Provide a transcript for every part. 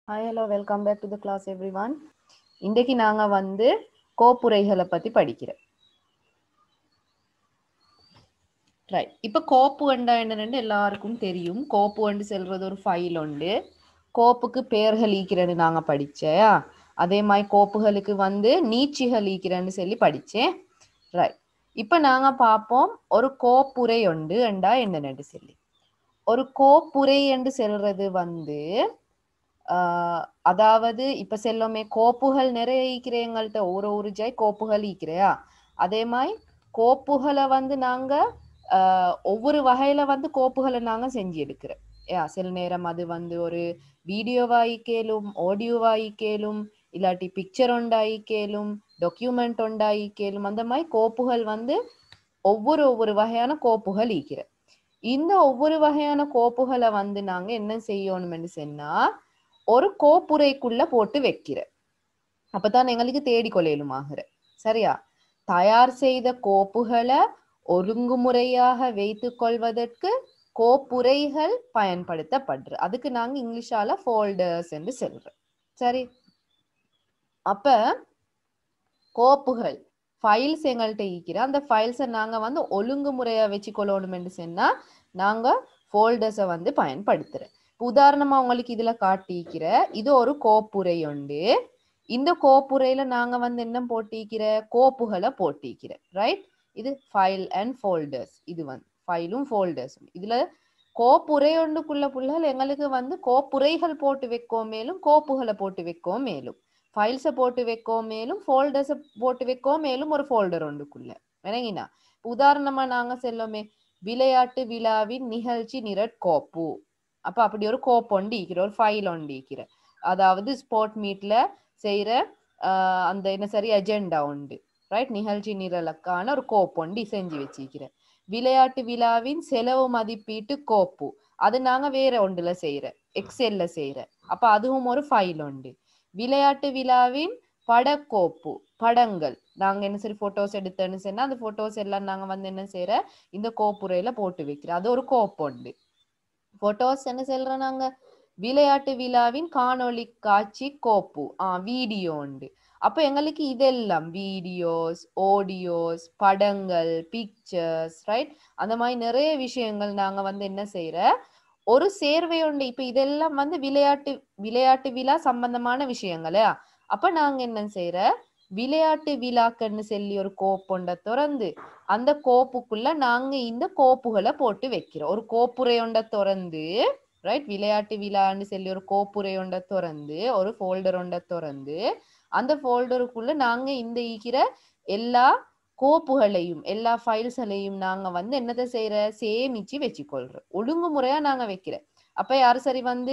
Hi, hello, welcome back to the class everyone. இன்றைக்கு நாங்க வந்து கோப்புரைகளை பத்தி படிக்கிறோம். ரைட். இப்போ கோப்பு என்னன்னு எல்லாருக்கும் தெரியும். கோப்பு சொல்றது ஒரு ஃபைல் உண்டு. கோப்புக்கு பெயர்கள் ஈக்கிறன்னு நாங்க படிச்சேன். அதே மாதிரி கோப்புகளுக்கு வந்து நீட்சிகள் ஈக்கிறன்னு சொல்லி படிச்சேன். ரைட். இப்போ நாங்க பார்ப்போம் ஒரு கோப்புரை உண்டு என்றா என்னன்னு சொல்லி. ஒரு கோப்புரை என்று சொல்றது வந்து அதாவது இப்ப செல்லோமே கோப்புகள் நிறைய ஈக்கிறேன் எங்கள்கிட்ட ஒரு ஜாய் கோப்புகள் ஈக்கிறையா அதே மாதிரி கோப்புகளை வந்து நாங்க ஒவ்வொரு வகையில வந்து கோப்புகளை நாங்க செஞ்சு எடுக்கிறோம். சில நேரம் அது வந்து ஒரு வீடியோவாய் கேளும், ஆடியோவாய் கேளும், இல்லாட்டி பிக்சர் ஒண்டாயி கேளும், டாக்குமெண்ட் ஒண்டாயி கேளும். அந்த மாதிரி கோப்புகள் வந்து ஒவ்வொரு வகையான கோப்புகள் ஈக்கிற. இந்த ஒவ்வொரு வகையான கோப்புகளை வந்து நாங்க என்ன செய்யணும்னு சொன்னா ஒரு கோப்புரைக்குள்ள போட்டு வைக்கிற. அப்பதான் எங்களுக்கு தேடிக்கொள்ளையிலும் ஆகிற. சரியா? தயார் செய்த கோப்புகளை ஒழுங்குமுறையாக வைத்துக் கொள்வதற்கு கோப்புரைகள் பயன்படுத்தப்படுற. அதுக்கு நாங்க இங்கிலீஷால ஃபோல்டர்ஸ் என்று சொல்றோம். சரி, அப்ப கோப்புகள் ஃபைல்ஸ் எங்கள்கிட்ட ஈக்கிற. அந்த ஃபைல்ஸை நாங்க வந்து ஒழுங்குமுறையா வச்சுக்கொள்ளணும் என்று சொன்னா நாங்க ஃபோல்டர்ஸை வந்து பயன்படுத்துறோம். உதாரணமா உங்களுக்கு இதுல காட்டிக்கிற இது ஒரு கோப்புரை உண்டு. இந்த கோப்புரையில நாங்க வந்து என்ன போட்டிக்கிற கோப்புகளை போட்டிக்கிற. ரைட். இது ஃபைல் அண்ட் ஃபோல்டர்ஸ். இது வந்து ஃபைலும் ஃபோல்டர்ஸும். இதுல கோப்புரை ஒன்றுக்குள்ள புள்ளைகள் எங்களுக்கு வந்து கோப்புரைகள் போட்டு வைக்கோம் மேலும் கோப்புகளை போட்டு வைக்கோம் மேலும் ஃபைல்ஸை போட்டு வைக்கோம் மேலும் ஃபோல்டர்ஸை போட்டு வைக்கோம் மேலும் ஒரு ஃபோல்டர் ஒன்றுக்குள்ள விளங்கினா. உதாரணமா நாங்க செல்லோமே விளையாட்டு விழாவின் நிகழ்ச்சி நிரட்கோப்பு. அப்ப அப்படி ஒரு கோப்பு ஒண்டிக்கிற, ஒரு ஃபைல் ஒண்டிக்கிற. அதாவது ஸ்போர்ட் மீட்ல செய்யற அந்த என்ன சரி அஜெண்டா உண்டு. ரைட். நிகழ்ச்சி நிரலுக்கான ஒரு கோப்பு ஒண்டி செஞ்சு வச்சிக்கிற. விளையாட்டு விழாவின் செலவு மதிப்பீட்டு கோப்பு அது நாங்க வேற ஒன்றுல செய்யற, எக்ஸெல்ல செய்யற. அப்ப அதுவும் ஒரு ஃபைல் உண்டு. விளையாட்டு விழாவின் படக்கோப்பு, படங்கள் நாங்க என்ன சரி போட்டோஸ் எடுத்தோன்னு சொன்னா அந்த போட்டோஸ் எல்லாம் நாங்க வந்து என்ன செய்யற இந்த கோப்புரையில போட்டு வைக்கிறோம். அது ஒரு கோப்பு உண்டு. போட்டோஸ் என்ன சொல்றோம் நாங்க விளையாட்டு விழாவின் காணொளி காட்சி கோப்பு வீடியோ உண்டு. அப்ப எங்களுக்கு இதெல்லாம் வீடியோஸ், ஆடியோஸ், படங்கள், பிக்சர்ஸ், ரைட், அந்த மாதிரி நிறைய விஷயங்கள் நாங்க வந்து என்ன செய்யற ஒரு சேர்வை உண்டு. இப்ப இதெல்லாம் வந்து விளையாட்டு விழா சம்பந்தமான விஷயங்களா. அப்ப நாங்க என்ன செய்யற விளையாட்டு விழாக்கன்னு சொல்லி ஒரு கோப்புண்ட திறந்து அந்த கோப்புக்குள்ள நாங்க இந்த கோப்புகளை போட்டு வைக்கிறோம். ஒரு கோப்புரை ஒண்ட திறந்து, ரைட், விளையாட்டு விழான்னு சொல்லி ஒரு கோப்புரை ஒண்ட திறந்து ஒரு ஃபோல்டர் ஒண்ட திறந்து அந்த ஃபோல்டருக்குள்ள நாங்க இந்த ஈக்கிற எல்லா கோப்புகளையும் எல்லா ஃபைல்ஸ்களையும் நாங்க வந்து என்னத்தை செய்யற சேமிச்சு வச்சுக்கொள்றோம். ஒழுங்குமுறையா நாங்க வைக்கிற. அப்ப யாரு சரி வந்து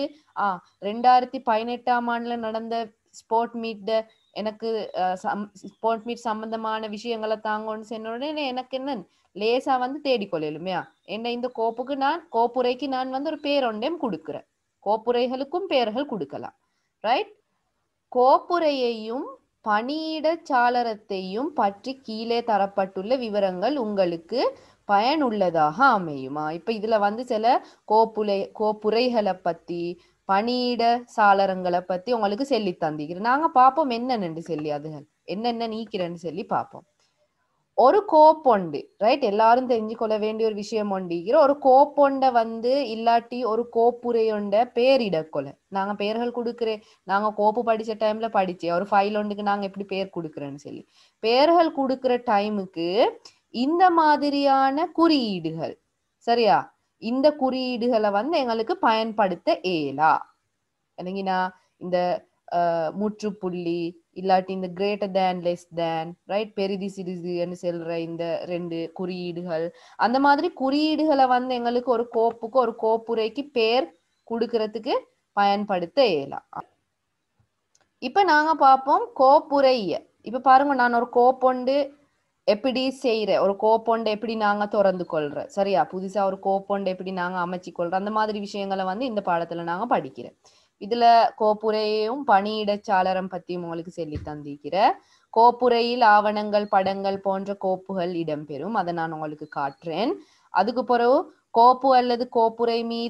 2018 ஆண்டுல நடந்த ஸ்போர்ட் மீட் எனக்கு ஸ்போர்ட் மீட் சம்பந்தமான விஷயங்களை தாங்கன்னு சொன்ன உடனே எனக்கு என்ன லேசா வந்து தேடிக்கொள்ளலுமையா என்ன இந்த கோப்புரைக்கு நான் வந்து ஒரு பேர் ஒன்றையும் கொடுக்குறேன். கோப்புரைகளுக்கும் பெயர்கள் கொடுக்கலாம். ரைட். கோப்புரையையும் பணியிட சாளரத்தையும் பற்றி கீழே தரப்பட்டுள்ள விவரங்கள் உங்களுக்கு பயனுள்ளதாக அமையுமா. இப்ப இதுல வந்து சில கோப்புரைகளை பத்தி பணியிட சாளரங்களை பத்தி உங்களுக்கு சொல்லி தந்திக்கிறேன். நாங்க பார்ப்போம் என்னன்னு சொல்லி அதுகள் என்னென்ன நீக்கிறேன்னு சொல்லி பார்ப்போம். ஒரு கோப்பொண்டு, ரைட், எல்லாரும் தெரிஞ்சு கொள்ள வேண்டிய ஒரு விஷயம் ஒண்டிக்கிற ஒரு கோப்பொண்ட வந்து இல்லாட்டி ஒரு கோப்புரையொண்ட பேரிடக்கொலை நாங்க பெயர்கள் கொடுக்குறேன். நாங்க கோப்பு படிச்ச டைம்ல படிச்சேன் ஒரு ஃபைல் ஒன்றுக்கு நாங்க எப்படி பேர் கொடுக்குறேன்னு சொல்லி பெயர்கள் கொடுக்குற டைமுக்கு இந்த மாதிரியான குறியீடுகள், சரியா, இந்த குறியீடுகளை வந்து எங்களுக்கு பயன்படுத்த இயலா. என்னங்கன்னா இந்த முற்றுப்புள்ளி இல்லாட்டி இந்த greater than less than, right, பெரிதி சிறிதுன்னு சொல்ற இந்த ரெண்டு குறியீடுகள், அந்த மாதிரி குறியீடுகளை வந்து எங்களுக்கு ஒரு கோப்புக்கு ஒரு கோப்புரைக்கு பேர் கொடுக்கறதுக்கு பயன்படுத்த இயலாம். இப்ப நாங்க பார்ப்போம் கோப்புரைய. இப்ப பாருங்க, நான் ஒரு கோப்பொண்டு எப்படி செய்யற, ஒரு கோப்பொண்டை எப்படி நாங்க திறந்து கொள்ற, சரியா, புதுசா ஒரு கோப்பொண்டை எப்படி நாங்க அமைச்சு கொள்ற, அந்த மாதிரி விஷயங்களை வந்து இந்த பாடத்துல நாங்க படிக்கிறோம். இதுல கோப்புரையும் பணியிட சாளரம் பத்தியும் உங்களுக்கு சொல்லி தந்திக்கிற. கோப்புரையில் ஆவணங்கள், படங்கள் போன்ற கோப்புகள் இடம்பெறும். அதை நான் உங்களுக்கு காட்டுறேன். அதுக்கு பிறகு கோப்பு அல்லது கோப்புரை மீது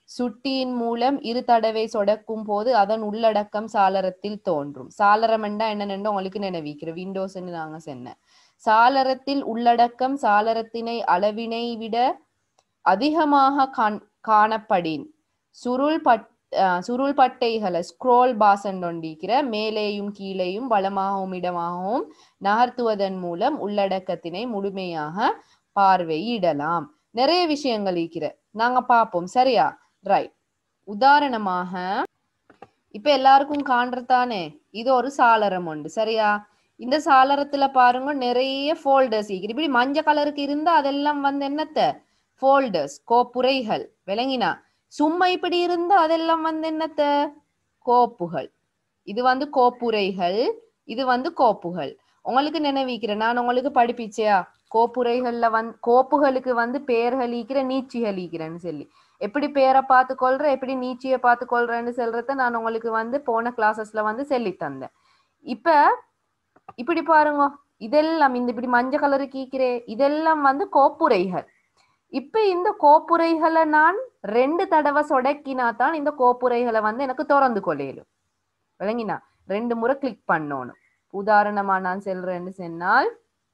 சுட்டியின் மூலம் இரு தடவை சொடக்கும் போது அதன் உள்ளடக்கம் சாளரத்தில் தோன்றும். சாளரம் என்றா என்னென்னு உங்களுக்கு நினைவிக்கிற விண்டோஸ் நாங்க சொன்ன சாளரத்தில் உள்ளடக்கம் சாளரத்தினை அளவினை விட அதிகமாக காணப்படின் சுருள் பட்டைகளை ஸ்க்ரோல் பாசன் ஒண்டிக்கிற மேலேயும் கீழேயும் வலமாகவும் இடமாகவும் நகர்த்துவதன் மூலம் உள்ளடக்கத்தினை முழுமையாக பார்வையிடலாம். நிறைய விஷயங்கள் இருக்கிற நாங்க பார்ப்போம். சரியா? ரைட். உதாரணமாக இப்ப எல்லாருக்கும் காண்றதானே இது ஒரு சாளரம் உண்டு. சரியா? இந்த சாளரத்துல பாருங்க நிறைய ஃபோல்டர்ஸ் இருக்கிற. இப்படி மஞ்சள் கலருக்கு இருந்தா அதெல்லாம் வந்து என்னத்த ஃபோல்டர்ஸ், கோப்புரைகள். விளங்கினா? சும்மா இப்படி இருந்தா அதெல்லாம் வந்து என்னத்த கோப்புகள். இது வந்து கோப்புரைகள், இது வந்து கோப்புகள். உங்களுக்கு நினைவிக்கிறேன், நான் உங்களுக்கு படிப்பிச்சையா கோப்புரைகள்ல கோப்புகளுக்கு வந்து பெயர்கள் ஈக்கிற நீச்சிகள் ஈக்கிறேன்னு சொல்லி எப்படி பேரை பார்த்து கொள்ற எப்படி நீச்சியை பார்த்து கொள்றேன்னு சொல்றத நான் உங்களுக்கு வந்து போன கிளாஸஸ்ல வந்து சொல்லி தந்தேன். இப்ப இப்படி பாருங்க, இதெல்லாம் இந்த இப்படி மஞ்சள் கலருக்கு ஈக்கிறே இதெல்லாம் வந்து கோப்புரைகள். இப்ப இந்த கோப்புரைகளை நான் 2 தடவை சொடக்கினா தான் இந்த கோப்புரைகளை வந்து எனக்கு திறந்து கொள்ளையிலும். விளங்கினா? 2 முறை கிளிக் பண்ணணும். உதாரணமா நான் சொல்றேன்னு சொன்னால்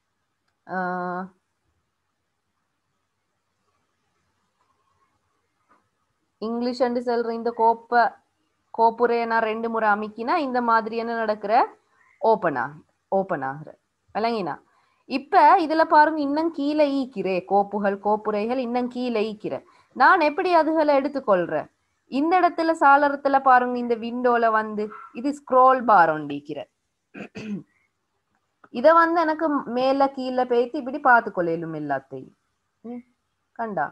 இங்கிலீஷ் என்று சொல்ற இந்த கோப்புரையை நான் 2 முறை அமைக்கினா இந்த மாதிரி என்ன நடக்கிற ஓப்பன் ஆகுற. விளங்கினா? இப்ப இதுல பாருங்க இன்னும் கீழே ஈக்கிறே கோப்புகள் கோப்புரைகள் இன்னும் கீழே ஈக்கிற. நான் எப்படி அதுகளை எடுத்துக்கொள்றேன்? இந்த இடத்துல சாளரத்துல பாருங்க இந்த விண்டோல வந்து இது ஸ்க்ரோல் பார் ஒண்டிக்கிற. இத வந்து எனக்கு மேல கீழே பேசி இப்படி பார்த்து கொள்ளையிலும் எல்லாத்தையும். கண்டா?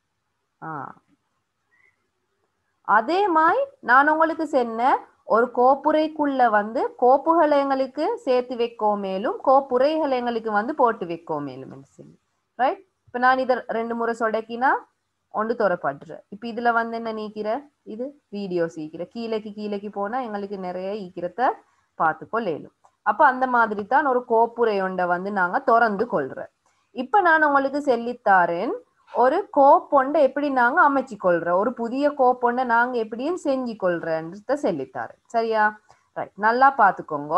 அதே மாதிரி நான் உங்களுக்கு சொன்ன ஒரு கோப்புரைக்குள்ள வந்து கோப்புகளை எங்களுக்கு சேர்த்து வைக்கோ மேலும் கோப்புரைகளை எங்களுக்கு வந்து போட்டு வைக்கோ மேலும் சொல்லி. ரைட்? இப்ப நான் இதை 2 முறை சொடக்கினா ஒன்று துறப்படுறேன். இப்ப இதுல வந்து என்ன நீக்கிற? இது வீடியோஸ் ஈக்கிற. கீழேக்கு போனா எங்களுக்கு நிறைய ஈக்கிறத பார்த்து கொள்ளையிலும். அப்ப அந்த மாதிரி தான் ஒரு கோப்புரை ஒன்றை வந்து நாங்க திறந்து கொள்றோம். இப்ப நான் உங்களுக்கு சொல்லித்தாரேன் ஒரு கோப்பொண்டை எப்படி நாங்க அமைச்சு கொள்றோம், ஒரு புதிய கோப்பொண்டை நாங்க எப்படியும் செஞ்சு கொள்றோன்றத சொல்லித்தாரேன். சரியா? ரைட். நல்லா பாத்துக்கோங்க.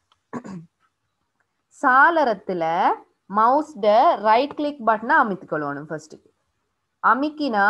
சாளரத்துல மவுஸ்ட ரைட் கிளிக் பட்டனை அமைத்துக்கொள்ளணும். ஃபர்ஸ்ட் அமைக்கினா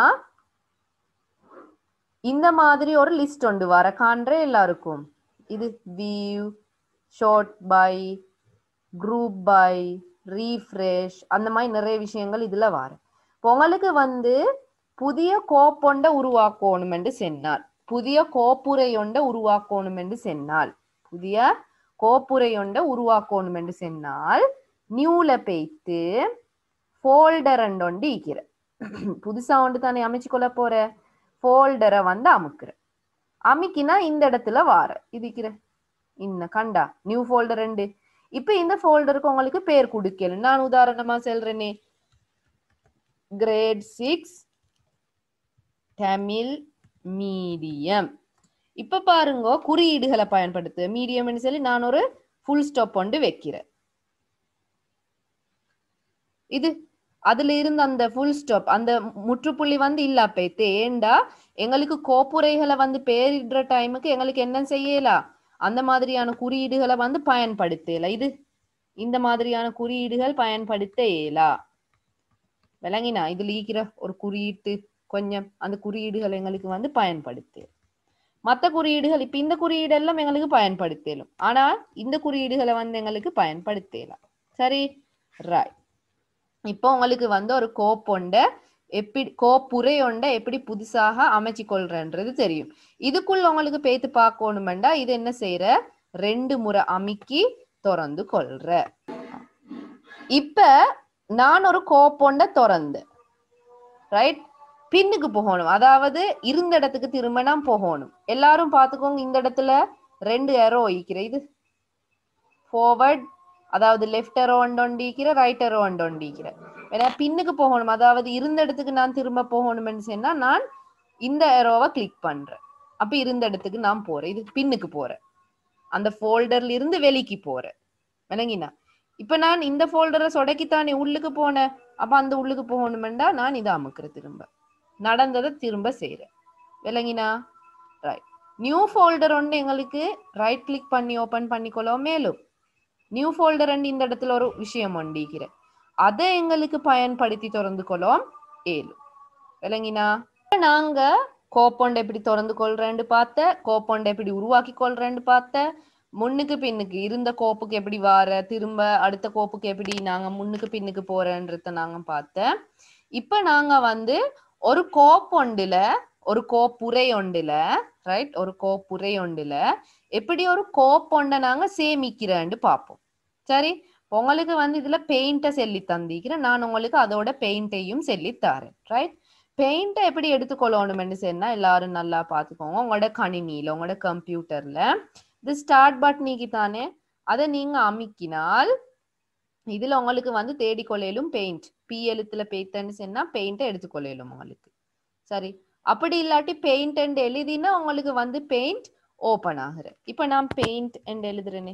இந்த மாதிரி ஒரு லிஸ்ட் ஒன்று வர காண்ற எல்லாருக்கும். இது view, sort by, group by, refresh, அந்த மாதிரி நிறைய விஷயங்கள் இதுல வர. உங்களுக்கு வந்து புதிய கோப்பொண்டை உருவாக்கணும் என்று சொன்னால், புதிய கோப்புரை ஒன்றை உருவாக்கணும் என்று சொன்னால், புதிய கோப்புரை ஒன்றை உருவாக்கணும் என்று சொன்னால் நியூல போய்த்து ஃபோல்டர் ஒன்று ஈக்கிற. புதுசா ஒன்று தானே அமைச்சு கொள்ள போற. ஃபோல்டரை வந்து அமுக்குற. அமைக்கினா இந்த இடத்துல வார இதுக்கிற இன்ன கண்டா நியூ ஃபோல்டர் 2. இப்ப இந்த ஃபோல்டருக்கு உங்களுக்கு பேர் கொடுக்கல. நான் உதாரணமா சொல்றேனே, கிரேட் 6 தமிழ் மீடியம். இப்ப பாருங்க குறியீடுகளை பயன்படுத்து மீடியம்னு சொல்லி நான் ஒரு ஃபுல் ஸ்டாப் ஒன்று வைக்கிறேன். இது அதுல இருந்து அந்த ஃபுல் ஸ்டாப் அந்த முற்றுப்புள்ளி வந்து இல்ல போய்த்து. ஏண்டா எங்களுக்கு கோப்புரைகளை வந்து பேரிடுற டைமுக்கு எங்களுக்கு என்ன செய்யலாம், அந்த மாதிரியான குறியீடுகளை வந்து பயன்படுத்தல. இது இந்த மாதிரியான குறியீடுகள் பயன்படுத்த இயலா. விளங்கினா? இதுல ஈக்கிற ஒரு குறியீட்டு கொஞ்சம் அந்த குறியீடுகள் எங்களுக்கு வந்து பயன்படுத்து. மற்ற குறியீடுகள் இப்ப இந்த குறியீடு எல்லாம் எங்களுக்கு பயன்படுத்தலும், ஆனா இந்த குறியீடுகளை வந்து எங்களுக்கு பயன்படுத்தலாம். சரி? ரைட். இப்போ உங்களுக்கு வந்து ஒரு கோப்பொண்டை எப்படி கோப்புரை ஒன்றை எப்படி புதுசாக அமைச்சு கொள்றன்றது தெரியும். இதுக்குள்ள உங்களுக்கு பேத்து பார்க்கணுமெண்டா இது என்ன செய்யற, 2 முறை அமுக்கி திறந்து கொள்ற. இப்ப நான் ஒரு கோப்பொண்டை திறந்து ரைட் பின்னுக்கு போகணும், அதாவது இருந்த இடத்துக்கு திரும்ப நான் போகணும். எல்லாரும் பார்த்துக்கோங்க, இந்த இடத்துல 2 ஏரோ வைக்கிற. இது ஃபார்வர்ட், அதாவது லெஃப்ட் ஏரோ ஒண்டிக்கிற, ரைட் ஏரோ ஒண்டிக்கிற. ஏன்னா பின்னுக்கு போகணும், அதாவது இருந்த இடத்துக்கு நான் திரும்ப போகணும்னு சொன்னா நான் இந்த ஏரோவை கிளிக் பண்றேன். அப்ப இருந்த இடத்துக்கு நான் போறேன். இது பின்னுக்கு போறேன், அந்த ஃபோல்டர்ல இருந்து வெளிக்கு போறேன். விளங்கினா? இப்ப நான் இந்த ஃபோல்டரை சொடக்கித்தானே உள்ளுக்கு போனேன். அப்ப அந்த உள்ளுக்கு போகணுமெண்டா நான் இதை அமுக்குறேன். திரும்ப நடந்ததை திரும்ப செய்யறேன். விளங்கினா ரைட். நியூ ஃபோல்டர் ஒன்று எங்களுக்கு ரைட் கிளிக் பண்ணி ஓபன் பண்ணிக்கொள்ளோம். மேலும் நியூ ஃபோல்டர் இந்த இடத்துல ஒரு விஷயம் ஒண்டிக்கிற அதை எங்களுக்கு பயன்படுத்தி திறந்து கொள்ளோம் ஏழு. விளங்கினா நாங்க கோப்பொண்டை எப்படி திறந்து கொள்றேன்னு பார்த்த, கோப்பொண்டை எப்படி உருவாக்கி கொள்றேன்னு பார்த்த, முன்னுக்கு பின்னுக்கு இருந்த கோப்புக்கு எப்படி வார, திரும்ப அடுத்த கோப்புக்கு எப்படி நாங்க முன்னுக்கு பின்னுக்கு போறேன்றத நாங்க பார்த்த. இப்ப நாங்க வந்து ஒரு கோப்பொண்டுல ஒரு கோப்புரை ஒண்டுல ரைட், ஒரு கோப்புரை ஒண்டுல எப்படி ஒரு கோப்பொண்டை நாங்க சேமிக்கிறேன்னு பார்ப்போம். சரி, உங்களுக்கு வந்து இதுல பெயிண்ட சொல்லி தந்திக்கிறேன். நான் உங்களுக்கு அதோட பெயிண்டையும் சொல்லி தரேன். ரைட், பெயிண்ட எப்படி எடுத்துக்கொள்ளணும்னு சொன்னா எல்லாரும் நல்லா பார்த்துக்கோங்க. உங்களோட கணினியில உங்களோட கம்ப்யூட்டர்ல இது ஸ்டார்ட் பட்டனிக்கு தானே, அதை நீங்க அமைக்கினால் இதுல உங்களுக்கு வந்து தேடிக்கொள்ளையிலும் பெயிண்ட் பி எழுத்துல பெய்த்தன்னு சொன்னா பெயிண்ட எடுத்துக்கொள்ளையிலும் உங்களுக்கு. சரி, அப்படி இல்லாட்டி பெயிண்ட் அண்ட் எழுதினா உங்களுக்கு வந்து பெயிண்ட் ஓபன் ஆகுற. இப்ப நான் பெயிண்ட் அண்ட் எழுதுறேனே,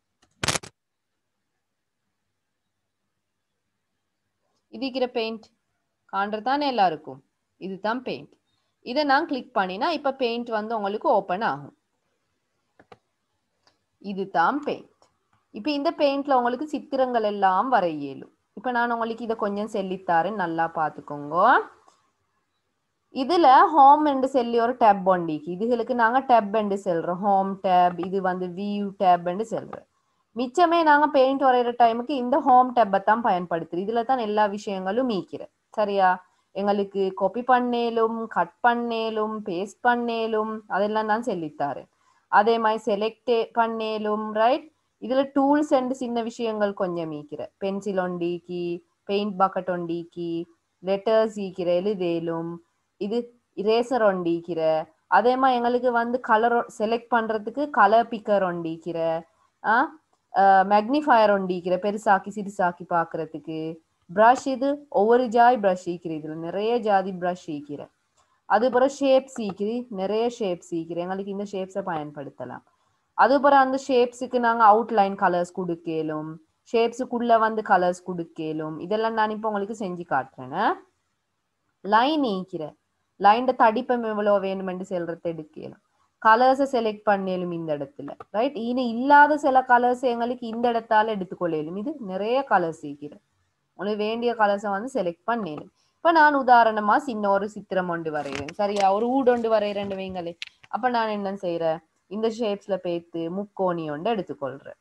இதுக்கிற பெயிண்ட் காண்றதானே எல்லாருக்கும், இதுதான் பெயிண்ட். இதை நான் கிளிக் பண்ணினா இப்ப பெயிண்ட் வந்து உங்களுக்கு ஓபன் ஆகும். இதுதான் பெயிண்ட். இப்ப இந்த பெயிண்ட்ல உங்களுக்கு சித்திரங்கள் எல்லாம் வரைய இயலும். இப்ப நான் உங்களுக்கு இதை கொஞ்சம் சொல்லித்தாரேன், நல்லா பார்த்துக்கோங்க. இதுல ஹோம் என்று சொல்லி ஒரு டேப் ஒண்டிக்கு, இதுகளுக்கு நாங்க டேப் என்று சொல்றோம். ஹோம் டேப், இது வந்து வியூ டேப் என்று சொல்றோம். மிச்சமே நாங்க பெயிண்ட் வரைகிற டைமுக்கு இந்த ஹோம் டேப்பை தான் பயன்படுத்துறோம். இதுல தான் எல்லா விஷயங்களும் மீக்கிற. சரியா, எங்களுக்கு காப்பி பண்ணேலும் கட் பண்ணேலும் பேஸ்ட் பண்ணேலும் அதெல்லாம் நான் சொல்லித்தாரேன். அதே மாதிரி செலக்ட் பண்ணேலும். ரைட், இதுல டூல்ஸ் அண்ட் சின்ன விஷயங்கள் கொஞ்சம் மீக்கிற. பென்சில் ஒண்டிக்கி, பெயிண்ட் பக்கெட் ஒண்டிக்கி, லெட்டர்ஸ் ஈக்கிற எழுதேலும், இது இரேசர் ஒண்டிக்கிற. அதே மாதிரி எங்களுக்கு வந்து கலர் செலக்ட் பண்றதுக்கு கலர் பிக்கர் ஒண்டிக்கிற, மேக்னிஃபயர் ஒண்டிக்கிற பெருசாக்கி சிறுசாக்கி பாக்குறதுக்கு. ப்ரஷ், இது ஒவ்வொரு ஜாய் ப்ரஷ் ஈக்கிற, இதுல நிறைய ஜாதி ப்ரஷ் ஈக்கிற. அதுபோல ஷேப்ஸ் ஈக்கிற, நிறைய ஷேப்ஸ் ஈக்கிற, எங்களுக்கு இந்த ஷேப்ஸை பயன்படுத்தலாம். அதுபோல அந்த ஷேப்ஸுக்கு நாங்க அவுட்லைன் கலர்ஸ் கொடுக்கலும், ஷேப்ஸுக்குள்ள வந்து கலர்ஸ் கொடுக்கலும். இதெல்லாம் நான் இப்போ உங்களுக்கு செஞ்சு காட்டுறேன். லைன் ஈக்கிற, லைன் தடிப்பம் எவ்வளவு வேணுமென்று செல்றத எடுக்கலாம். கலர்ஸை செலக்ட் பண்ணலும் இந்த இடத்துல. ரைட், இனி இல்லாத சில கலர்ஸ் எங்களுக்கு இந்த இடத்தால எடுத்துக்கொள்ளலும். இது நிறைய கலர்ஸ் ஈக்கிற, உங்களுக்கு வேண்டிய கலர்ஸை வந்து செலக்ட் பண்ணலும். இப்ப நான் உதாரணமா சின்ன ஒரு சித்திரம் ஒன்று வரைகிறேன். சரியா, ஒரு ஊடு ஒன்று வரைகிறேன் வைங்களே. அப்ப நான் என்ன செய்யறேன், இந்த ஷேப்ஸ்ல பேத்து முக்கோணி ஒன்று எடுத்துக்கொள்றேன்.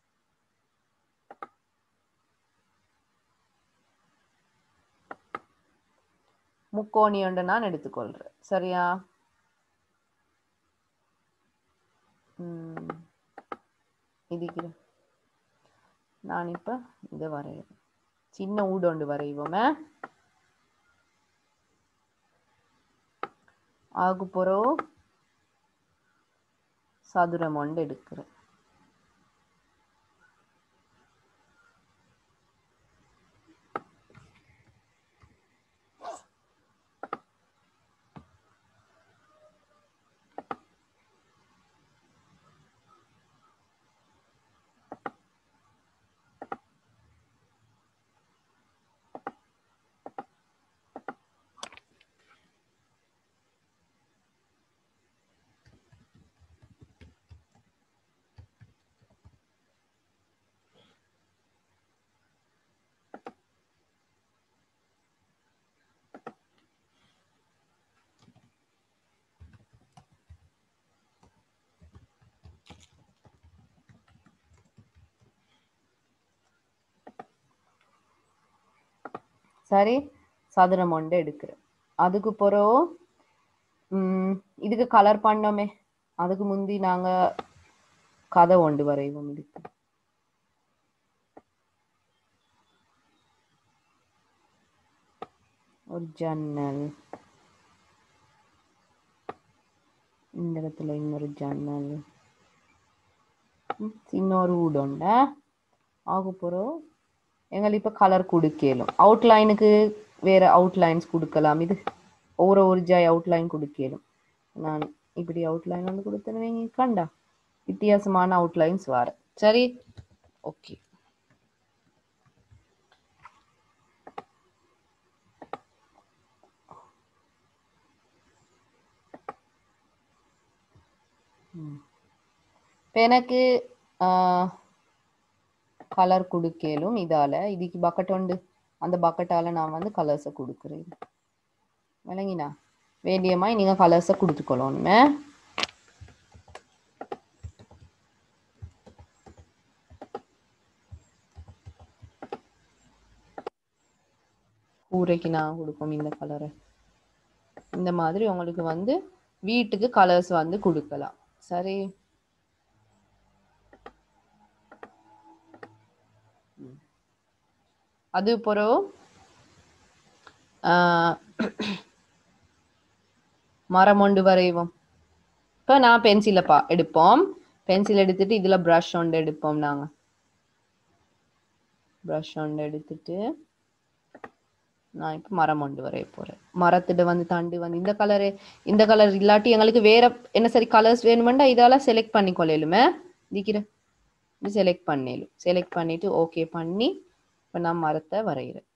முக்கோணி ஒன்று நான் எடுத்துக்கொள்றேன். சரியா, இதுக்கு நான் இப்ப இதை வரைகிறேன். சின்ன ஊடு ஒன்று வரைவோமே. ஆகுப்புறோ சதுரம் ஒன்று எடுக்கிறேன். சரி, சதுரம் ஒன்று எடுக்கிறேன். அதுக்கு பிறகு இதுக்கு கலர் பண்ணோமே, அதுக்கு முந்தி நாங்க கதை ஒன்று வரைவோம். இதுக்கு ஒரு ஜன்னல், இந்த இடத்துல இன்னொரு ஜன்னல், இன்னொரு வீடு உண்டு. ஆகுப்புறம் எங்களுக்கு இப்போ கலர் கொடுக்கலும். அவுட்லைனுக்கு வேற அவுட்லைன்ஸ் கொடுக்கலாம். இது ஒரு ஜாய் அவுட்லைன் கொடுக்கலும். நான் இப்படி அவுட்லைன் வந்து கொடுத்தேன்னு கண்டா வித்தியாசமான அவுட்லைன்ஸ் வர. சரி, ஓகே. இப்போ எனக்கு கலர் கொடுக்கலும் இதால இதுக்கு பக்கெட் உண்டு அந்த பக்கெட்டால நான் வந்து கலர்ஸை கொடுக்குறேன் விளங்கினா வேண்டியமாய் நீங்கள் கலர்ஸை கொடுத்துக்கொள்ளணுமே கூரைக்கு நான் கொடுப்போம் இந்த கலரை இந்த மாதிரி உங்களுக்கு வந்து வீட்டுக்கு கலர்ஸ் வந்து கொடுக்கலாம் சரி அது பிறகு மரம் ஒன்று வரைவோம் இப்போ நான் பென்சிலை எடுப்போம் பென்சில் எடுத்துட்டு இதில் ப்ரஷ் ஒன்று எடுப்போம் நாங்கள் ப்ரஷ் ஒன்று எடுத்துட்டு நான் இப்போ மரம் ஒன்று வரைய போகிறேன் மரத்துட்டு வந்து தண்டு வந்து இந்த கலர் இல்லாட்டி எங்களுக்கு வேற என்ன சரி கலர்ஸ் வேணுமெண்டா இதால செலக்ட் பண்ணிக்கொள்ளலுமே திக்கிற இது செலக்ட் பண்ணிடும் செலக்ட் பண்ணிட்டு ஓகே பண்ணி இப்போ நான் மரத்தை வரைகிறேன்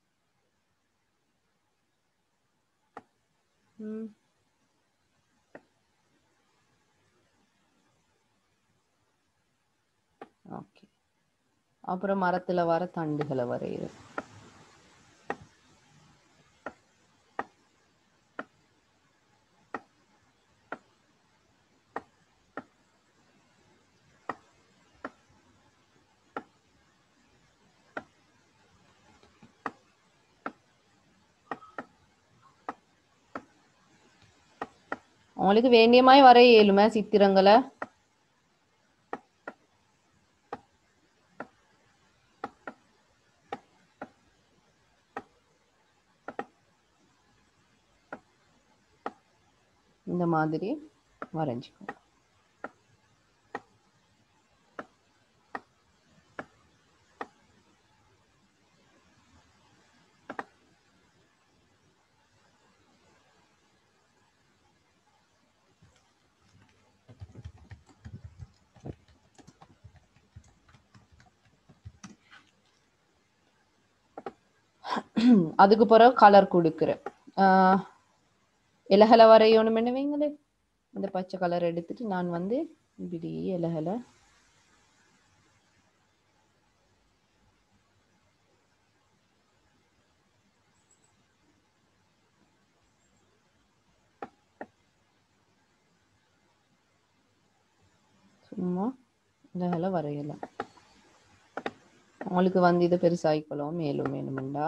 ஓகே அப்புறம் மரத்தில் வர தண்டுகளை வரைகிறேன் உங்களுக்கு வேண்டியமாய் வரைய இயலுமே சித்திரங்களை இந்த மாதிரி வரைஞ்சிக்கோ அதுக்கு பிறகு கலர் கொடுக்குறேன் இலகலை வரையணும் என்ன வைங்களே இந்த பச்சை கலர் எடுத்துட்டு நான் வந்து இப்படி இலகலை சும்மா இலகலை வரையலாம் உங்களுக்கு வந்து இது பெருசாகிக்கலாம் மேலும் வேணுமெண்டா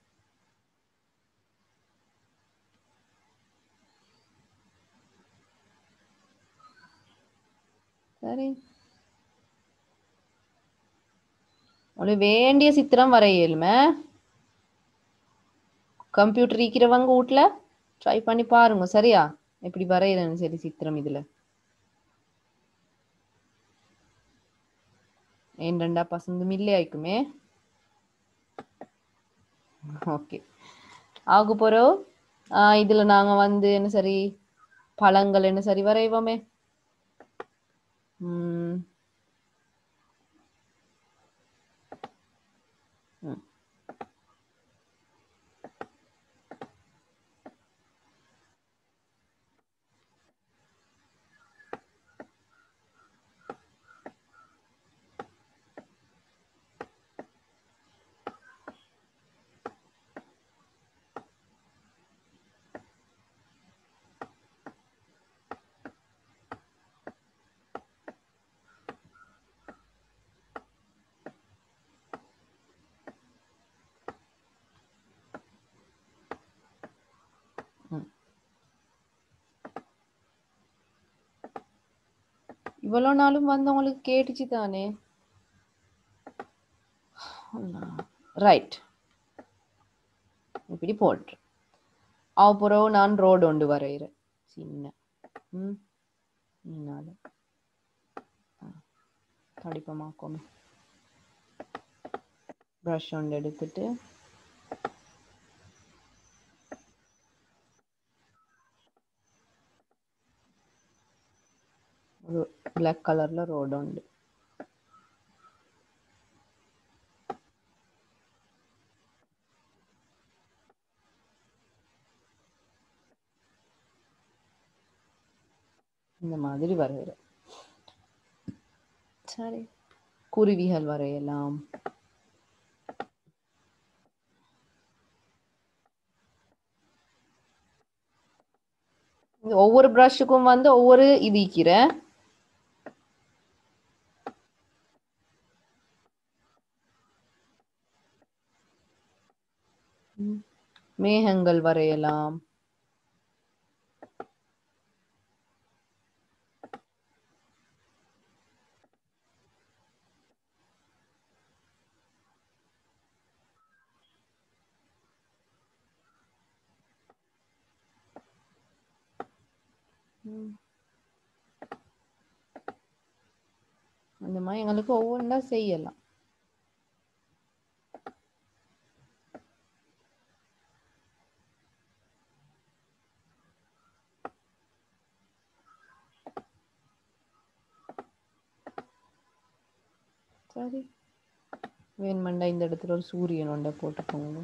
சரி உங்களுக்கு வேண்டிய சித்திரம் வரையலுமே கம்ப்யூட்டர் இருக்கிறவங்க வீட்ல ட்ரை பண்ணி பாருங்க சரியா எப்படி வரையறேன்னு சரி சித்திரம் இதுல ஏன் ரெண்டா பசங்க மில்லே ஆயிக்குமே ஓகே ஆக போறோம் இதுல நாங்க வந்து என்ன சரி பழங்கள் என்ன சரி வரைவோமே இவ்வளவு நாளும் வந்து உங்களுக்கு கேட்டுச்சு தானே ரைட் இப்படி போட்டு அப்புறம் நான் ரோடு ஒன்று வரைகிறேன் சின்ன தடிப்பமாக்கோமே ப்ரஷ் ஒன்று எடுத்துட்டு ஒரு பிளாக் கலர்ல ரோடு உண்டு இந்த மாதிரி வரைகிறேன் சரி, குருவிகள் வரையலாம். ஒவ்வொரு ப்ரஷுக்கும் வந்து ஒவ்வொரு இது ஈக்கிறேன். மேகங்கள் வரையலாம். அந்த மாதிரி எங்களுக்கு ஒவ்வொன்றா செய்யலாம். சரி, வேணுமெண்டா இந்த இடத்துல ஒரு சூரியன் ஒன்றை போட்டுக்கோங்க.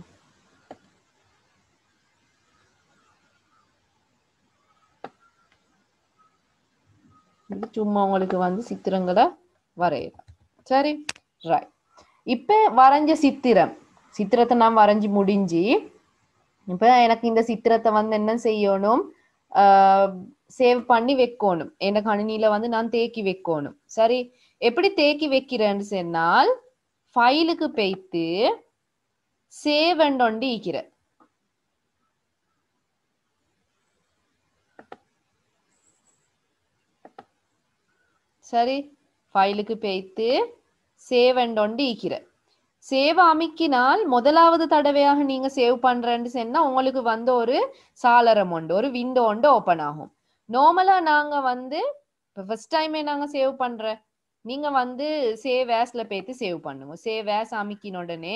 இது சும்மா உங்களுக்கு வந்து சித்திரங்களை வரையலாம். சரி, ரைட். இப்ப வரைஞ்ச சித்திரத்தை நான் வரைஞ்சி முடிஞ்சு, இப்ப எனக்கு இந்த சித்திரத்தை வந்து என்ன செய்யணும், சேவ் பண்ணி வைக்கணும். என் கணினியில வந்து நான் தேக்கி வைக்கணும். சரி, எப்படி தேக்கி வைக்கிறேன்னு சொன்னால், ஃபைலுக்கு போய்த்து சேவ் அண்ட் ஒண்டி ஈக்கிற. சரி, ஃபைலுக்கு போய்த்து சேவ் அண்ட் ஒண்டி ஈக்கிற. சேவ் அமைக்கினால் முதலாவது தடவையாக நீங்க சேவ் பண்றேன்னு சொன்னா உங்களுக்கு வந்து ஒரு சாளரம் உண்டு, ஒரு விண்டோ உண்டு ஓப்பன் ஆகும். நார்மலா நாங்க வந்து இப்போ ஃபர்ஸ்ட் டைமே நாங்க சேவ் பண்ற, நீங்க வந்து சேவ் ஆஸ்ல போய்த்து சேவ் பண்ணுங்க. சேவ் ஆஸ் அமைக்கின உடனே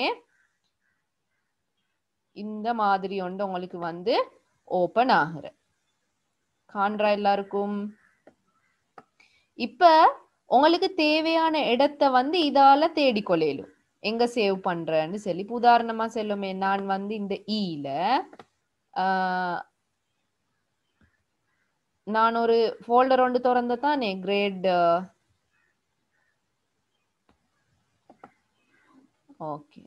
இந்த மாதிரி ஒன்று உங்களுக்கு வந்து ஓப்பன் ஆகுற காண்றா எல்லாருக்கும். இப்ப உங்களுக்கு தேவையான இடத்தை வந்து இதால தேடிக்கொள்ளும் எங்க சேவ் பண்றேன்னு சொல்லி. உதாரணமா சொல்லுமே, நான் வந்து இந்த ஈல நான் ஒரு ஃபோல்டர் ஒன்று திறந்த தானே, கிரேட். ஓகே,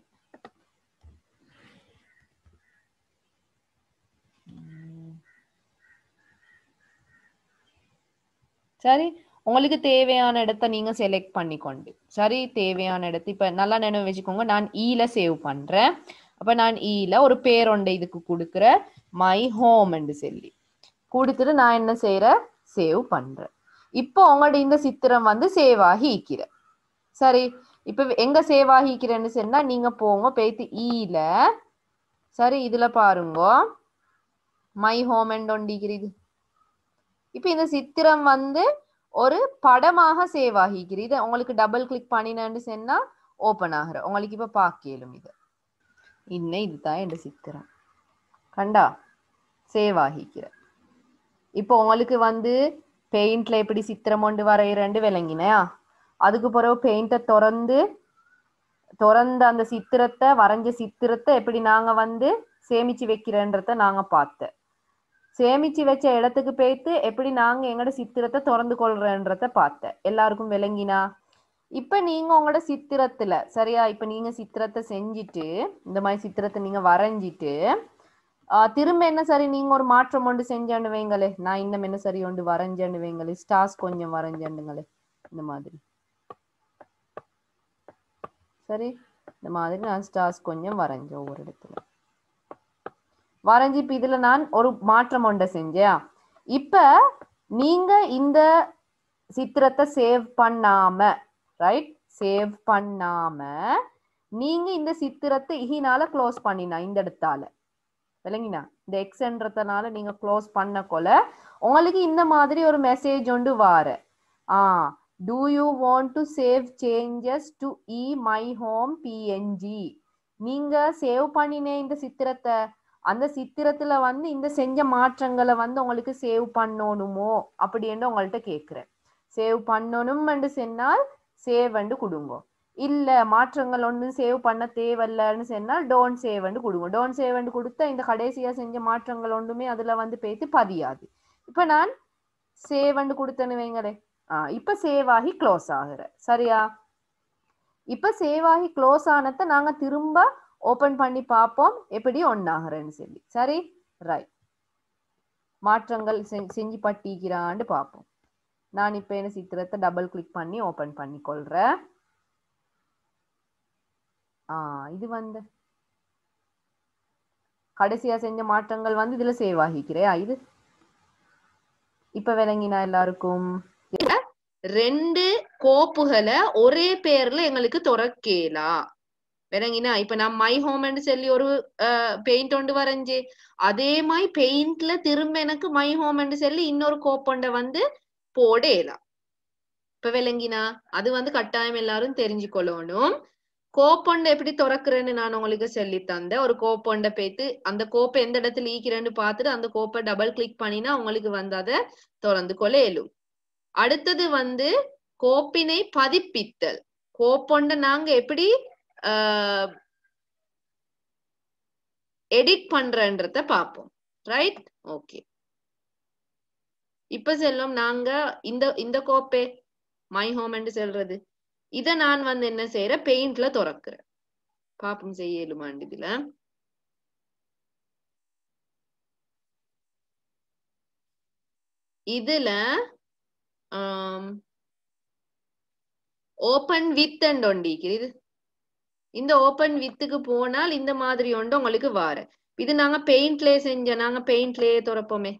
சரி, உங்களுக்கு தேவையான இடத்தை நீங்க செலக்ட் பண்ணிக்கொண்டு, சரி, தேவையான இடத்தை இப்ப நல்லா நினைவு வச்சுக்கோங்க. நான் ஈல சேவ் பண்றேன். அப்ப நான் ஈல ஒரு பேர் ஒன்றை இதுக்கு கொடுக்குற, மை ஹோம் என்று சொல்லி கொடுத்துட்டு நான் என்ன செய்யற, சேவ் பண்றேன். இப்போ உங்களோட இந்த சித்திரம் வந்து சேவ் ஆகி ஈக்கிற. சரி, இப்ப எங்க சேவ் ஆகி ஈக்கிறேன்னு சொன்னா நீங்க போங்க போய்த்து ஈல. சரி, இதுல பாருங்க மை ஹோம் அண்ட் ஒண்டிக்கிறது. இப்ப இந்த சித்திரம் வந்து ஒரு படமாக சேவ் ஆகிக்கிறது. இதை உங்களுக்கு டபுள் கிளிக் பண்ணினேன்னு சொன்னா ஓப்பன் ஆகுற. உங்களுக்கு இப்ப பார்க்கலும் இது இன்னும் இதுதான் என் சித்திரம். கண்டா சேவ் ஆகிக்கிற. இப்போ உங்களுக்கு வந்து பெயிண்ட்ல எப்படி சித்திரம் கொண்டு வரைகிறேன்னு விளங்கினையா? அதுக்கு பிறகு பெயிண்ட்டை திறந்து அந்த சித்திரத்தை வரைஞ்ச சித்திரத்தை எப்படி நாங்க வந்து சேமிச்சு வைக்கிறேன்றத நாங்க பார்த்தேன். சேமிச்சு வச்ச இடத்துக்கு போய்த்து எப்படி நாங்க எங்களோட சித்திரத்தை திறந்து கொள்றேன்றத பார்த்தேன். எல்லாருக்கும் விளங்கினா? இப்ப நீங்க உங்களோட சித்திரத்துல சரியா, இப்ப நீங்க சித்திரத்தை செஞ்சுட்டு இந்த மாதிரி சித்திரத்தை நீங்க வரைஞ்சிட்டு திரும்ப என்ன சரி நீங்க ஒரு மாற்றம் ஒன்று செஞ்சாண்டு வைங்களே, நான் இன்னும் என்ன சரி ஒன்று வரைஞ்சாண்டு வைங்களே, ஸ்டார்ஸ் கொஞ்சம் வரைஞ்சாண்டுங்களே இந்த மாதிரி. சரி, இந்த மாதிரி நான் ஸ்டார்ஸ் கொஞ்சம் வரைஞ்சேன் ஒவ்வொரு இடத்துல வரைஞ்சி. இப்ப இதுல நான் ஒரு மாற்றம் ஒன்றை செஞ்சேன். இப்ப நீங்க இந்த சித்திரத்தை சேவ் பண்ணாம, ரைட், சேவ் பண்ணாம நீங்க இந்த சித்திரத்தை இகினால க்ளோஸ் பண்ணினா, இந்த இடத்தால விளங்கினா, இந்த எக்ஸ்ன்றதுனால நீங்க க்ளோஸ் பண்ண கொள்ள உங்களுக்கு இந்த மாதிரி ஒரு மெசேஜ் ஒன்று வார. do you want to save changes to my home png. நீங்க சேவ் பண்ணினே இந்த சித்திரத்தை, அந்த சித்திரத்துல வந்து இந்த செஞ்ச மாற்றங்களை வந்து உங்களுக்கு சேவ் பண்ணணுமோ அப்படின்னு உங்கள்கிட்ட கேட்கிறேன். சேவ் பண்ணணும்னு சொன்னால் சேவ் வந்து கொடுங்க. இல்ல மாற்றங்கள் ஒன்று சேவ் பண்ண தேவையில்லைன்னு சொன்னால் டோன்ட் சேவ்ன்னு கொடுங்க. டோன்ட் சேவ்ன்னு கொடுத்தா இந்த கடைசியா செஞ்ச மாற்றங்கள் ஒன்றுமே அதுல வந்து பேத்து பதியாது. இப்ப நான் சேவ்ன்னு கொடுத்தேன்னு வைங்களே, இப்ப சேவ் ஆகி க்ளோஸ் ஆகுற சரியா. இப்ப சேவ் ஆகி க்ளோஸ் ஆனதை நாங்க திரும்ப ஓபன் பண்ணி பார்ப்போம் எப்படி ஒன்னாகிறேன்னு சொல்லி. சரி ரைட், மாற்றங்கள் செஞ்சு பட்டிக்கிறான்னு பார்ப்போம். நான் இப்ப என்ன சித்திரத்தை டபுள் கிளிக் பண்ணி ஓபன் பண்ணி கொள்றேன். இது வந்து கடைசியா செஞ்ச மாற்றங்கள் வந்து இதுல சேவ் ஆகிக்கிறேன். இது இப்ப விளங்கினா எல்லாருக்கும். 2 கோப்புகளை ஒரே பேர்ல எங்களுக்கு துறக்கலாம் விளங்கினா. இப்ப நான் மை ஹோம்னு சொல்லி ஒரு பெயிண்ட் ஒன்று வரைஞ்சே, அதே மாதிரி பெயிண்ட்ல திரும்ப எனக்கு மை ஹோம்னு சொல்லி இன்னொரு கோப்பொண்ட வந்து போடலாம். இப்ப விளங்கினா அது வந்து கட்டாயம் எல்லாரும் தெரிஞ்சுக்கொள்ளணும். கோப்பொண்ட எப்படி துறக்குறேன்னு நான் உங்களுக்கு சொல்லி தந்தேன். ஒரு கோப்பொண்ட பேத்து அந்த கோப்பை எந்த இடத்துல ஈக்கிறேன்னு பார்த்துட்டு அந்த கோப்பை டபுள் கிளிக் பண்ணினா உங்களுக்கு வந்து அதை திறந்து கொள்ள இயலும். அடுத்தது வந்து கோப்பினை பதிப்பித்தல். கோப்பொண்ட நாங்க எப்படி எடிட் பண்றன்றத பார்ப்போம். Right okay. இப்ப செல்லும் நாங்க இந்த கோப்பை மை ஹோம் என்று சொல்றது, இத நான் வந்து என்ன செய்யறேன், பெயிண்ட்ல துறக்குறேன். பாப்போம் செய்யலுமாண்டு. இதுல இதுல ஓபன் வித் அண்ட் ஒண்டிக்கிறது. இந்த ஓபன் வித்துக்கு போனால் இந்த மாதிரி ஒன்று உங்களுக்கு வார. இது நாங்க பெயிண்ட்லயே செஞ்ச, நாங்க பெயிண்ட்லயே துறப்போமே.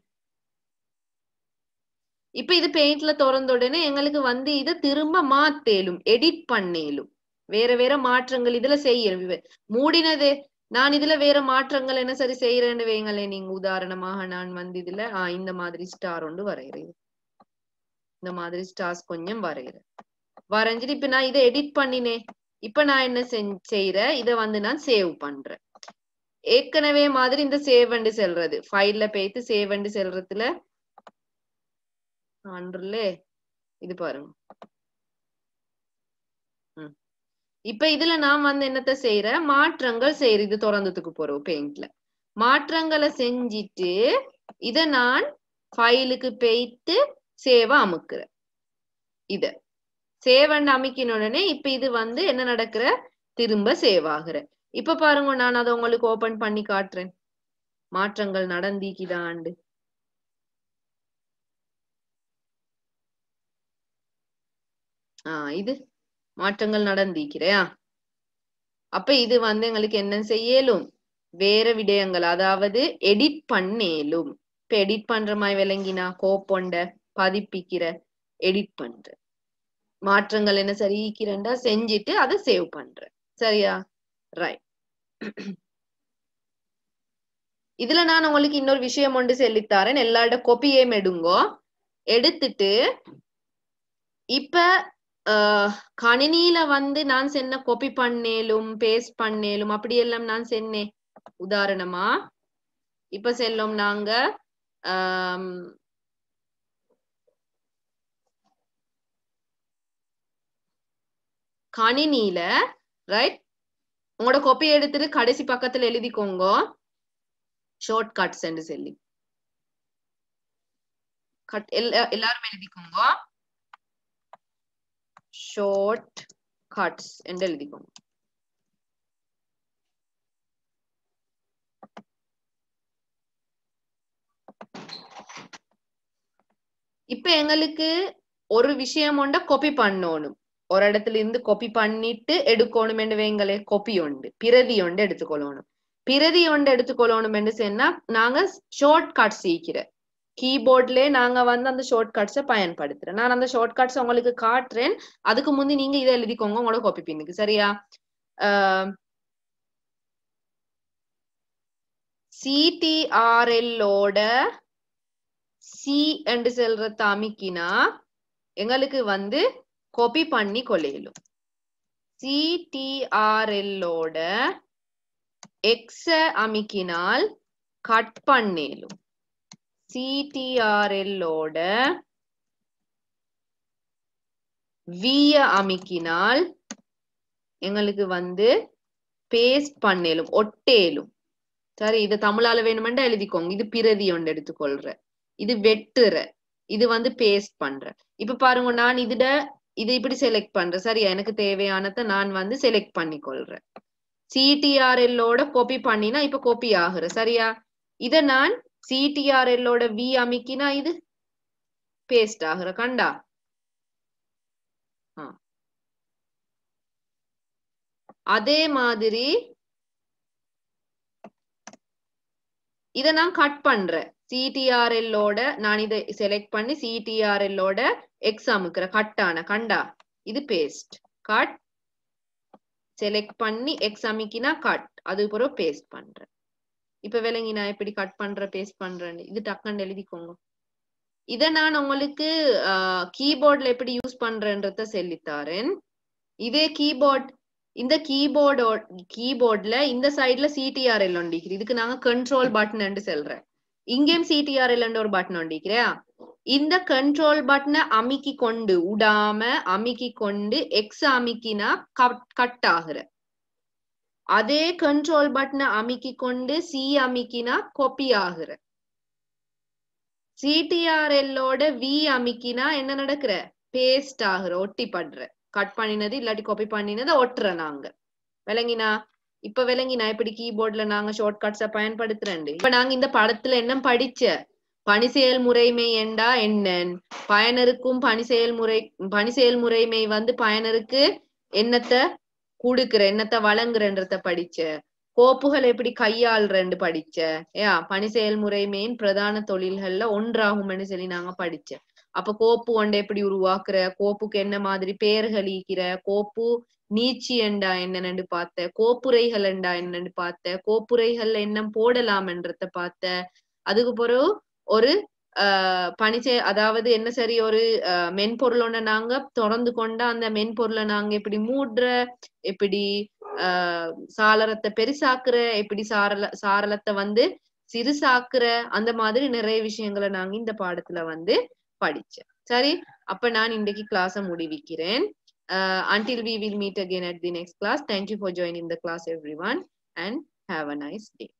இப்ப இது பெயிண்ட்ல திறந்த உடனே எங்களுக்கு வந்து இதை திரும்ப மாத்தேலும், எடிட் பண்ணேலும், வேற வேற மாற்றங்கள் இதுல செய்யணும். மூடினது நான் இதுல வேற மாற்றங்கள் என்ன சரி செய்யறேன்னு வைங்களேன். நீங்க உதாரணமாக நான் வந்து இதுல இந்த மாதிரி ஸ்டார் ஒன்று வரைகிறேன். இந்த மாதிரி ஸ்டார்ஸ் கொஞ்சம் வரைகிறேன். வரைஞ்சிட்டு இப்ப நான் இதை எடிட் பண்ணினேன். இப்ப நான் என்ன செய்யறேன், இதை வந்து நான் சேவ் பண்றேன். ஏற்கனவே மாதிரி இந்த சேவ் அண்டு செல்றது ஃபைல்ல போயிட்டு சேவ் அண்டு செல்றதுல இது பாருங்க. இப்ப இதுல நான் வந்து என்னத்த செய்யறேன், மாற்றங்கள் செய்யற. இது திறந்ததுக்கு போறோம் பெயிண்ட்ல மாற்றங்களை செஞ்சிட்டு இத நான் ஃபைலுக்கு போயிட்டு சேவ அமுக்குறேன். இத சேவ் அமைக்கின உடனே இப்ப இது வந்து என்ன நடக்கிற, திரும்ப சேவ் ஆகுற. இப்ப பாருங்க நான் அதை உங்களுக்கு ஓபன் பண்ணி காட்டுறேன். மாற்றங்கள் நடந்திக்குதாண்டு. இது மாற்றங்கள் நடந்திக்கிறையா. அப்ப இது வந்து எங்களுக்கு என்ன செய்யலும், வேற விடயங்கள் அதாவது எடிட் பண்ணேலும். இப்ப எடிட் பண்ற மாதிரி விளங்கினா கோப்பொண்ட பதிப்பிக்கிற, எடிட் பண்ற, மாற்றங்கள் என்ன சரிக்கிறேன்டா செஞ்சுட்டு அதை சேவ் பண்ற. சரியா ரைட். இதுல நான் உங்களுக்கு இன்னொரு விஷயம் ஒன்று சொல்லித்தாரேன். எல்லாரோட கொப்பியையும் எடுங்கோ. எடுத்துட்டு இப்ப கணினியில வந்து நான் சென்ன காப்பி பண்ணேலும் பேஸ்ட் பண்ணேலும் அப்படியெல்லாம் நான் சென்னேன். உதாரணமா இப்ப செல்லும் நாங்க கணினியில ரைட் உங்களோட காப்பி எடுத்துட்டு கடைசி பக்கத்துல எழுதிக்கோங்க ஷார்ட் கட்ஸ் என்று சொல்லி. எல்லாரும் எழுதிக்கோங்க ஷார்ட் கட்ஸ் என்று எழுதிக்கோங்க. இப்ப எங்களுக்கு ஒரு விஷயம் ஒண்ட காப்பி பண்ணணும். ஒரு இடத்துல இருந்து காப்பி பண்ணிட்டு எடுக்கணும் என்று வைங்களே. காப்பி உண்டு, பிரதி ஒன்று எடுத்துக்கொள்ளணும். பிரதி ஒன்று எடுத்துக்கொள்ளணும் என்று சொன்னா நாங்க ஷார்ட் கட்ஸ் சீக்கிர கீபோர்ட்ல நாங்க வந்து அந்த ஷார்ட் கட்ஸை பயன்படுத்துறேன். நான் அந்த ஷார்ட் கட்ஸ் உங்களுக்கு காட்டுறேன். அதுக்கு முந்தி நீங்க இதை எழுதிக்கோங்க உங்களோட காப்பி பின்னுக்கு. சரியா CTRL-ஓட சி என்று சொல்றத அமைக்கினா எங்களுக்கு வந்து காப்பி பண்ணி கொள்ளையிலும். CTRL-ஓட எக்ஸ அமைக்கினால் கட் பண்ணேலும். CTRL-ஓட விய அமைக்கினால் எங்களுக்கு வந்து பேஸ்ட் பண்ணேலும், ஒட்டேலும். சரி இதை தமிழால வேணுமெண்டா எழுதிக்கோங்க. இது பிரதி ஒன்று எடுத்துக்கொள்ற, இது வெட்டுற, இது வந்து பேஸ்ட் பண்றேன். இப்ப பாருங்க நான் இதை இப்படி செலக்ட் பண்றேன். சரியா, எனக்கு தேவையானதை நான் வந்து செலக்ட் பண்ணி கொள்றேன். CTRL-ஓட காப்பி பண்ணினா இப்ப காப்பி ஆகுற. சரியா, இத நான் CTRL-ஓட V அமைக்கினா இது பேஸ்ட் ஆகுற. கண்டா? அதே மாதிரி இத நான் கட் பண்றேன். CTRL-ஓட நான் இதை செலக்ட் பண்ணி CTRL-ஓட X அமுக்குறேன். கட் ஆன. கண்டா? இது பேஸ்ட். கட் செலக்ட் பண்ணி X அமுக்கினா கட். அது பிறகு பேஸ்ட் பண்றேன். இப்ப விளங்கி நான் எப்படி கட் பண்றேன் பேஸ்ட் பண்றேன்னு. இது டக்குன்னு எழுதிக்கோங்க. இத நான் உங்களுக்கு கீபோர்ட்ல எப்படி யூஸ் பண்றேன்றத சொல்லித்தாரேன். இதே கீபோர்ட் இந்த கீபோர்ட்ல இந்த சைடுல CTRL ஒண்டிக்குது. இதுக்கு நாங்க கண்ட்ரோல் பட்டன் சொல்றேன். இங்கேயும் CTRL ஒரு பட்டன் ஒண்டிக்கிறா. இந்த கண்ட்ரோல் பட்டனை அமுக்கி கொண்டு உடாம அமுக்கி கொண்டு X அமுக்கினா கட் ஆகுற. அதே கண்ட்ரோல் பட்டனை அமுக்கி கொண்டு C அமுக்கினா காப்பி ஆகுற. CTRL-ஓட V அமுக்கினா என்ன நடக்குற? பேஸ்ட் ஆகுற, ஒட்டி படுற. கட் பண்ணினது இல்லாட்டி காப்பி பண்ணினது ஒட்டுற. நாங்க விளங்கினா? இப்ப விளங்கினா இப்படி கீபோர்ட்ல நாங்க ஷார்ட் கட்ஸ பயன்படுத்துறேன். இப்ப நாங்க இந்த படத்துல என்ன படிச்ச? பணி செயல்முறைமை என்றா என்னன், பயனருக்கும் பணி செயல்முறைமை வந்து பயனருக்கு என்னத்தை குடுக்குற, என்னத்தை வழங்குறன்றத படிச்ச. கோப்புகள் எப்படி கையாள்றன்னு படிச்ச. பணி செயல்முறைமையின் பிரதான தொழில்கள்ல ஒன்றாகும்னு சொல்லி நாங்க படிச்ச. அப்ப கோப்பு ஒன்றை எப்படி உருவாக்குற, கோப்புக்கு என்ன மாதிரி பெயர்கள் ஈக்கிற, கோப்பு நீச்சி என்றா என்னன்னு பார்த்த, கோப்புரைகள் என்றா என்னன்னு பார்த்த, கோப்புரைகள்ல என்ன போடலாம் என்றத பார்த்த. அதுக்கு பிறகு ஒரு அதாவது என்ன சரி ஒரு மென்பொருள் ஒண்ண நாங்க தொடர்ந்து கொண்டா அந்த மென்பொருளை நாங்க எப்படி மூடுற, எப்படி சாளரத்தை பெருசாக்குற, எப்படி சாரலத்தை வந்து சிறுசாக்குற, அந்த மாதிரி நிறைய விஷயங்களை நாங்க இந்த பாடத்துல வந்து படிச்சேன். சரி, அப்ப நான் இன்றைக்கு கிளாஸை முடிவிக்கிறேன். Until we will meet again at the next class. Thank you for joining the class everyone and have a nice day.